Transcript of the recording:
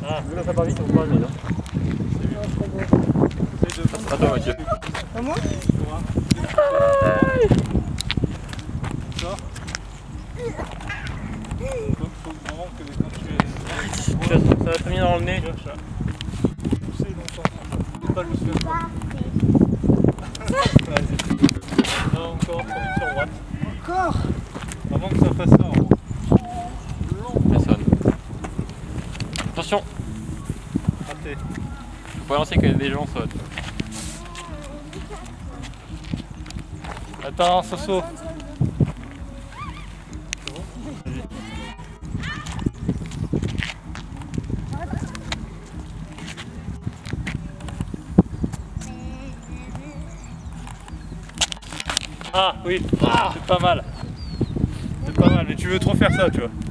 Ah, là ça part vite, on croise, mais non. Attends, Mathieu. À moi? Ça va te mis dans le nez. Pas le suivre. Non, encore, sur droite. Encore? Avant que ça fasse ça, en haut. Personne. Attention. Raté. Faut lancer que des gens sautent. Attends, Soso. Ah oui, c'est pas mal. C'est pas mal, mais tu veux trop faire ça, tu vois.